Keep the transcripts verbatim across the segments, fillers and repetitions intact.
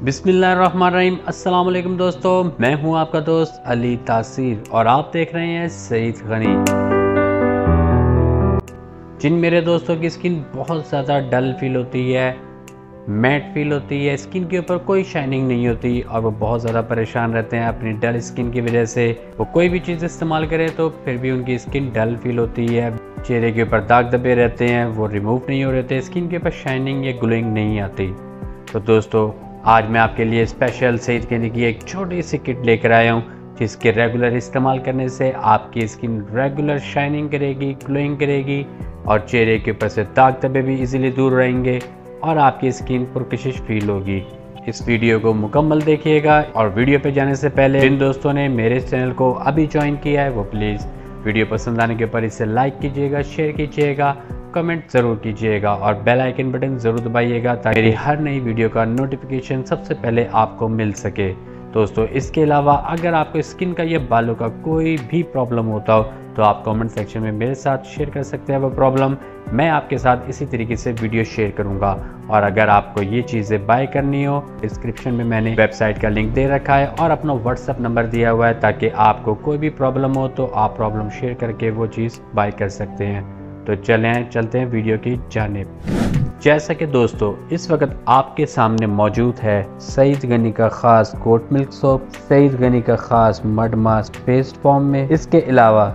बिस्मिल्लाहिर्रहमानिर्रहीम। अस्सलाम वालेकुम दोस्तों, मैं हूं आपका दोस्त अली तासीर और आप देख रहे हैं सईद गनी। जिन मेरे दोस्तों की स्किन बहुत ज़्यादा डल फील होती है, मैट फील होती है, स्किन के ऊपर कोई शाइनिंग नहीं होती और वो बहुत ज़्यादा परेशान रहते हैं अपनी डल स्किन की वजह से, वो कोई भी चीज़ इस्तेमाल करें तो फिर भी उनकी स्किन डल फील होती है, चेहरे के ऊपर दाग धब्बे रहते हैं, वो रिमूव नहीं हो रहे थे, स्किन के ऊपर शाइनिंग या ग्लोइंग नहीं आती। तो दोस्तों आज मैं आपके लिए स्पेशल सईद गनी की एक छोटी सी किट लेकर आया हूँ जिसके रेगुलर इस्तेमाल करने से आपकी स्किन रेगुलर शाइनिंग करेगी, ग्लोइंग करेगी और चेहरे के ऊपर से दाग धब्बे भी इजीली दूर रहेंगे और आपकी स्किन पुरकशिश फील होगी। इस वीडियो को मुकम्मल देखिएगा और वीडियो पे जाने से पहले जिन दोस्तों ने मेरे चैनल को अभी ज्वाइन किया है वो प्लीज़ वीडियो पसंद आने के ऊपर इसे लाइक कीजिएगा, शेयर कीजिएगा, कमेंट ज़रूर कीजिएगा और बेल आइकन बटन ज़रूर दबाइएगा ताकि मेरी हर नई वीडियो का नोटिफिकेशन सबसे पहले आपको मिल सके। दोस्तों इसके अलावा अगर आपको स्किन का या बालों का कोई भी प्रॉब्लम होता हो तो आप कमेंट सेक्शन में मेरे साथ शेयर कर सकते हैं वो प्रॉब्लम, मैं आपके साथ इसी तरीके से वीडियो शेयर करूंगा। और अगर आपको ये चीज़ें बाय करनी हो डिस्क्रिप्शन में मैंने वेबसाइट का लिंक दे रखा है और अपना व्हाट्सअप नंबर दिया हुआ है ताकि आपको कोई भी प्रॉब्लम हो तो आप प्रॉब्लम शेयर करके वो चीज़ बाय कर सकते हैं। तो चलें चलते हैं वीडियो की जानिब। जैसा कि दोस्तों इस वक्त आपके सामने मौजूद है सईद गनी का ख़ास goat milk soap, Saeed Gani का ख़ास मड मास्क पेस्ट फॉर्म में, इसके अलावा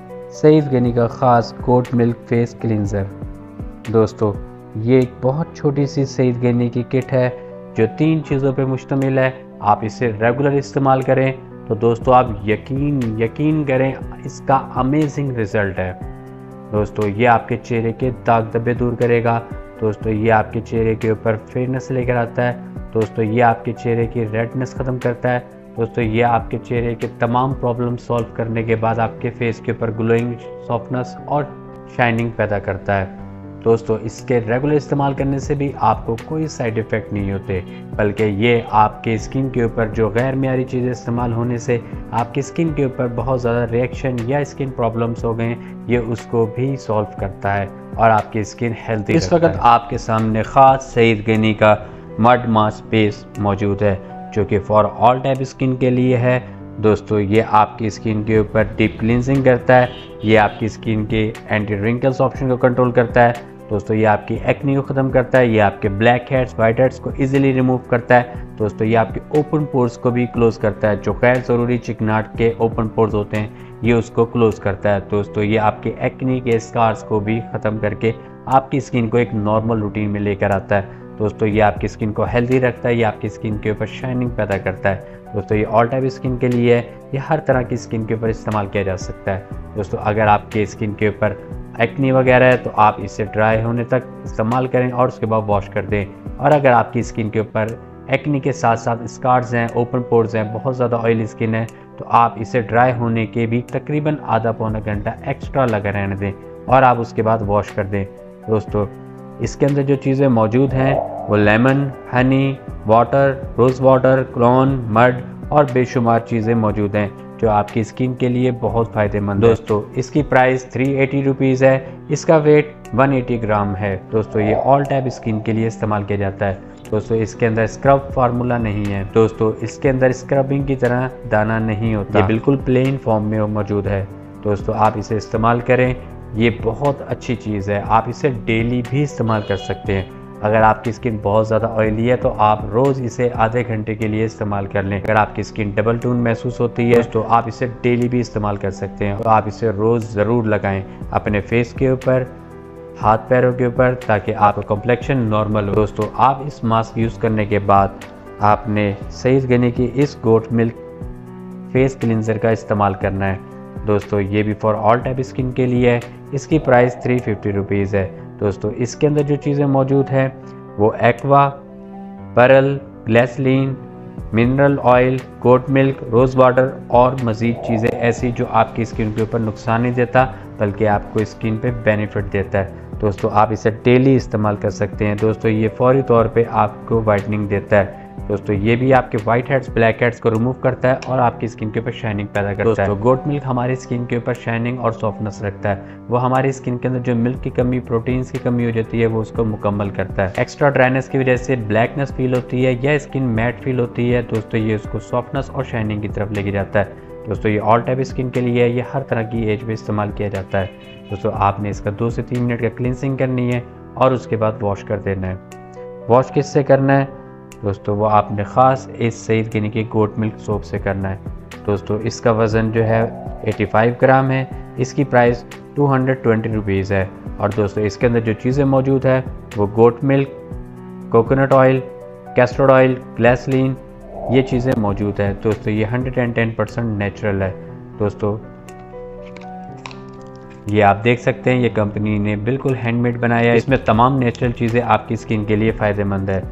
सईद गनी का ख़ास गोट मिल्क फेस क्लींजर। दोस्तों ये एक बहुत छोटी सी सईद गनी की किट है जो तीन चीज़ों पे मुश्तमिल है। आप इसे रेगुलर इस्तेमाल करें तो दोस्तों आप यकीन यकीन करें इसका अमेजिंग रिज़ल्ट है। दोस्तों ये आपके चेहरे के दाग धब्बे दूर करेगा, दोस्तों ये आपके चेहरे के ऊपर फेयरनेस लेकर आता है, दोस्तों ये आपके चेहरे की रेडनेस ख़त्म करता है, दोस्तों ये आपके चेहरे के तमाम प्रॉब्लम सॉल्व करने के बाद आपके फेस के ऊपर ग्लोइंग, सॉफ्टनेस और शाइनिंग पैदा करता है। दोस्तों इसके रेगुलर इस्तेमाल करने से भी आपको कोई साइड इफ़ेक्ट नहीं होते, बल्कि ये आपके स्किन के ऊपर जो गैर मेयारी चीज़ें इस्तेमाल होने से आपकी स्किन के ऊपर बहुत ज़्यादा रिएक्शन या स्किन प्रॉब्लम्स हो गए, ये उसको भी सॉल्व करता है और आपकी स्किन हेल्दी। इस वक्त आपके सामने ख़ास सईद गनी का मड मास्क पेस्ट मौजूद है जो कि फॉर ऑल टाइप स्किन के लिए है। दोस्तों ये आपकी स्किन के ऊपर डीप क्लींजिंग करता है, ये आपकी स्किन के एंटी रिंकल्स ऑप्शन को कंट्रोल करता है, दोस्तों ये आपकी एक्नी को ख़त्म करता है, ये आपके ब्लैक हेड्स वाइट हेड्स को इजीली रिमूव करता है, दोस्तों ये आपके ओपन पोर्स को भी क्लोज़ करता है, जो गैर ज़रूरी चिकनाहट के ओपन पोर्स होते हैं ये उसको क्लोज़ करता है। दोस्तों ये आपके एक्नी के स्कार्स को भी ख़त्म करके आपकी स्किन को एक नॉर्मल रूटीन में लेकर आता है। दोस्तों ये आपकी स्किन को हेल्दी रखता है, ये आपकी स्किन के ऊपर शाइनिंग पैदा करता है। दोस्तों ये ऑल टाइप स्किन के लिए है, ये हर तरह की स्किन के ऊपर इस्तेमाल किया जा सकता है। दोस्तों अगर आपके स्किन के ऊपर एक्नी वगैरह है तो आप इसे ड्राई होने तक इस्तेमाल करें और उसके बाद वॉश कर दें। और अगर आपकी स्किन के ऊपर एक्नी के साथ साथ स्कार्स हैं, ओपन पोर्स हैं, बहुत ज़्यादा ऑयली स्किन है तो आप इसे ड्राई होने के भी तकरीबन आधा पौना घंटा एक्स्ट्रा लगा रहने दें और आप उसके बाद वॉश कर दें। दोस्तों इसके अंदर जो चीज़ें मौजूद हैं वो lemon, honey, water, rose water, क्लोन, मड और बेशुमार चीज़ें मौजूद हैं जो आपकी स्किन के लिए बहुत फ़ायदेमंद है। दोस्तों इसकी प्राइस थ्री एटी रुपीज़ है, इसका वेट वन एटी ग्राम है। दोस्तों ये ऑल टाइप स्किन के लिए इस्तेमाल किया जाता है। दोस्तों इसके अंदर स्क्रब फार्मूला नहीं है, दोस्तों इसके अंदर स्क्रबिंग की तरह दाना नहीं होता, ये बिल्कुल प्लेन फॉर्म में मौजूद है। दोस्तों आप इसे इस्तेमाल करें, ये बहुत अच्छी चीज़ है, आप इसे डेली भी इस्तेमाल कर सकते हैं। अगर आपकी स्किन बहुत ज़्यादा ऑयली है तो आप रोज़ इसे आधे घंटे के लिए इस्तेमाल कर लें। अगर आपकी स्किन डबल टोन महसूस होती है तो आप इसे डेली भी इस्तेमाल कर सकते हैं। तो आप इसे रोज़ ज़रूर लगाएं अपने फेस के ऊपर, हाथ पैरों के ऊपर, ताकि आपका कॉम्प्लेक्शन नॉर्मल हो। दोस्तों आप इस मास्क यूज़ करने के बाद आपने सईद गनी की इस गोट मिल्क फेस क्लींजर का इस्तेमाल करना है। दोस्तों ये भी फॉर ऑल टाइप स्किन के लिए है, इसकी प्राइस थ्री फिफ्टी रुपीज़ है। दोस्तों इसके अंदर जो चीज़ें मौजूद हैं वो aqua, pearl, glycerine, mineral oil, goat milk, rose water और मज़ीद चीज़ें ऐसी जो आपकी स्किन के ऊपर नुकसान नहीं देता बल्कि आपको स्किन पे बेनिफिट देता है। दोस्तों आप इसे डेली इस्तेमाल कर सकते हैं। दोस्तों ये फौरी तौर पे आपको वाइटनिंग देता है। दोस्तों ये भी आपके वाइट हेड्स ब्लैक हेड्स को रिमूव करता है और आपकी स्किन के ऊपर शाइनिंग पैदा करता है। दोस्तों गोट मिल्क हमारी स्किन के ऊपर शाइनिंग और सॉफ्टनेस रखता है। वो हमारी स्किन के अंदर जो मिल्क की कमी, प्रोटीन्स की कमी हो जाती है, वो उसको मुकम्मल करता है। एक्स्ट्रा ड्राइनेस की वजह से ब्लैकनेस फील होती है या स्किन मैट फील होती है, दोस्तों ये उसको सॉफ्टनेस और शाइनिंग की तरफ लेके जाता है। दोस्तों ये ऑल टाइप स्किन के लिए है, ये हर तरह की एज में इस्तेमाल किया जाता है। दोस्तों आपने इसका दो से तीन मिनट का क्लिनसिंग करनी है और उसके बाद वॉश कर देना है। वॉश किससे करना है दोस्तों, वो आपने ख़ास इस सईद गिनी की गोट मिल्क सोप से करना है। दोस्तों इसका वज़न जो है पचासी ग्राम है, इसकी price two hundred twenty rupees है। और दोस्तों इसके अंदर जो चीज़ें मौजूद है वो goat milk, coconut oil, castor oil, glycerine, ये चीज़ें मौजूद है। दोस्तों ये hundred and ten percent natural है। दोस्तों ये आप देख सकते हैं, ये कंपनी ने बिल्कुल हैंडमेड बनाया है। इसमें तमाम नेचुरल चीज़ें आपकी स्किन के लिए फ़ायदेमंद है।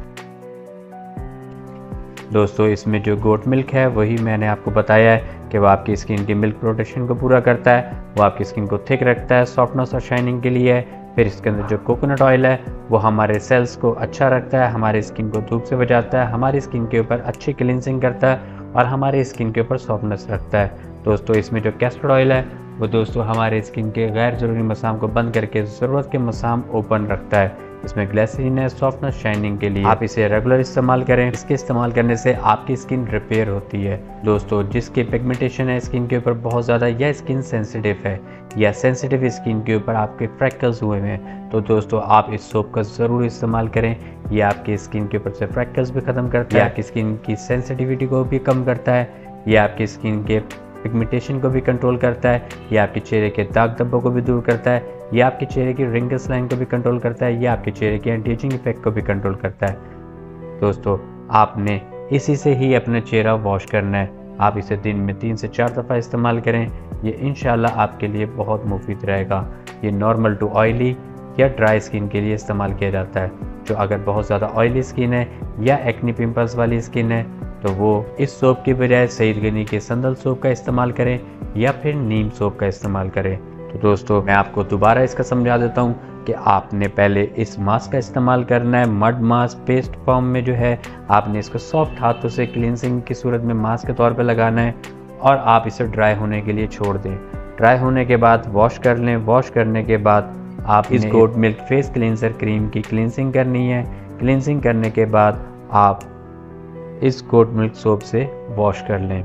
दोस्तों इसमें जो गोट मिल्क है वही मैंने आपको बताया है कि वो आपकी स्किन की मिल्क प्रोटेक्शन को पूरा करता है, वो आपकी स्किन को थिक रखता है, सॉफ्टनेस और शाइनिंग के लिए है। फिर इसके अंदर जो कोकोनट ऑयल है वो हमारे सेल्स को अच्छा रखता है, हमारी स्किन को धूप से बचाता है, हमारी स्किन के ऊपर अच्छी क्लिनजिंग करता है और हमारी स्किन के ऊपर सॉफ्टनेस रखता है। दोस्तों इसमें जो कैस्टर ऑयल है वो दोस्तों हमारे स्किन के गैर ज़रूरी मसाम को बंद करके ज़रूरत के मसाम ओपन रखता है। इसमें ग्लिसरीन है सॉफ्टनेस शाइनिंग के लिए। आप इसे रेगुलर इस्तेमाल करें, इसके इस्तेमाल करने से आपकी स्किन रिपेयर होती है। दोस्तों जिसकी पिगमेंटेशन है स्किन के ऊपर बहुत ज़्यादा, या स्किन सेंसिटिव है या सेंसिटिव स्किन के ऊपर आपके फ्रैकल्स हुए हैं, तो दोस्तों आप इस सोप का ज़रूर इस्तेमाल करें। ये आपकी स्किन के ऊपर से फ्रैकल्स भी ख़त्म करता है, आपकी स्किन की सेंसिटिविटी को भी कम करता है, ये आपकी स्किन के पिगमेंटेशन को भी कंट्रोल करता है, ये आपके चेहरे के दाग धब्बों को भी दूर करता है, ये आपके चेहरे की रिंकल्स लाइन को भी कंट्रोल करता है, ये आपके चेहरे के एंटी एजिंग इफेक्ट को भी कंट्रोल करता है। दोस्तों आपने इसी से ही अपना चेहरा वॉश करना है। आप इसे दिन में तीन से चार दफ़ा इस्तेमाल करें, ये इंशाल्लाह आपके लिए बहुत मुफीद रहेगा। ये नॉर्मल टू ऑयली या ड्राई स्किन के लिए इस्तेमाल किया जाता है। जो अगर बहुत ज़्यादा ऑयली स्किन है या एक्नी पिंपल्स वाली स्किन है तो वो इस सोप की बजाय सईद गिनी के संदल सोप का इस्तेमाल करें या फिर नीम सोप का इस्तेमाल करें। तो दोस्तों मैं आपको दोबारा इसका समझा देता हूँ कि आपने पहले इस मास्क का इस्तेमाल करना है, मड मास्क पेस्ट फॉर्म में जो है। आपने इसको सॉफ्ट हाथों से क्लींजिंग की सूरत में मास्क के तौर पर लगाना है और आप इसे ड्राई होने के लिए छोड़ दें। ड्राई होने के बाद वॉश कर लें। वॉश करने के बाद आप इस goat milk face cleanser cream की क्लींजिंग करनी है। क्लींजिंग करने के बाद आप इस गोट मिल्क सोप से वॉश कर लें।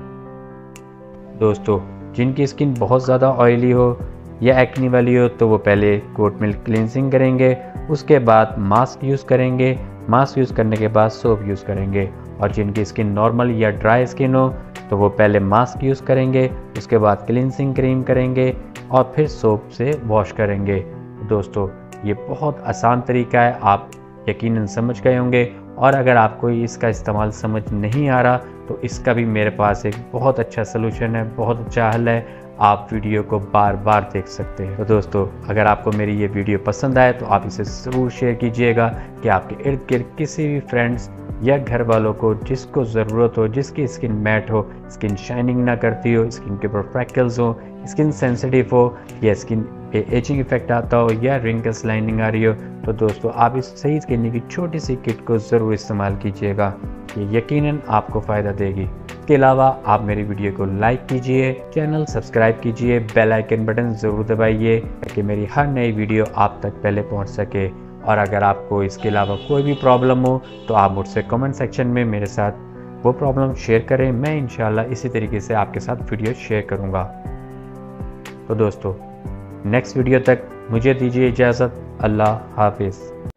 दोस्तों जिनकी स्किन बहुत ज़्यादा ऑयली हो या एक्नी वाली हो तो वो पहले गोट मिल्क क्लींजिंग करेंगे, उसके बाद मास्क यूज़ करेंगे, मास्क यूज़ करने के बाद सोप यूज़ करेंगे। और जिनकी स्किन नॉर्मल या ड्राई स्किन हो तो वो पहले मास्क यूज़ करेंगे, उसके बाद क्लींजिंग क्रीम करेंगे और फिर सोप से वॉश करेंगे। दोस्तों ये बहुत आसान तरीका है, आप यकीनन समझ गए होंगे। और अगर आपको इसका इस्तेमाल समझ नहीं आ रहा तो इसका भी मेरे पास एक बहुत अच्छा सलूशन है, बहुत अच्छा हल है। आप वीडियो को बार बार देख सकते हैं। तो दोस्तों अगर आपको मेरी ये वीडियो पसंद आए तो आप इसे ज़रूर शेयर कीजिएगा कि आपके इर्द गिर्द किसी भी फ्रेंड्स या घर वालों को जिसको ज़रूरत हो, जिसकी स्किन मैट हो, स्किन शाइनिंग ना करती हो, स्किन के ऊपर फ्रैकल्स हो, स्किन सेंसिटिव हो या स्किन पे एजिंग इफेक्ट आता हो या रिंकल्स लाइनिंग आ रही हो, तो दोस्तों आप इस सईद गिनी की छोटी सी किट को ज़रूर इस्तेमाल कीजिएगा। ये यकीनन आपको फ़ायदा देगी। इसके अलावा आप मेरी वीडियो को लाइक कीजिए, चैनल सब्सक्राइब कीजिए, बेल आइकन बटन ज़रूर दबाइए ताकि मेरी हर नई वीडियो आप तक पहले पहुंच सके। और अगर आपको इसके अलावा कोई भी प्रॉब्लम हो तो आप मुझसे कमेंट सेक्शन में मेरे साथ वो प्रॉब्लम शेयर करें। मैं इंशाल्लाह इसी तरीके से आपके साथ वीडियो शेयर करूँगा। तो दोस्तों नेक्स्ट वीडियो तक मुझे दीजिए इजाज़त। अल्लाह हाफिज़।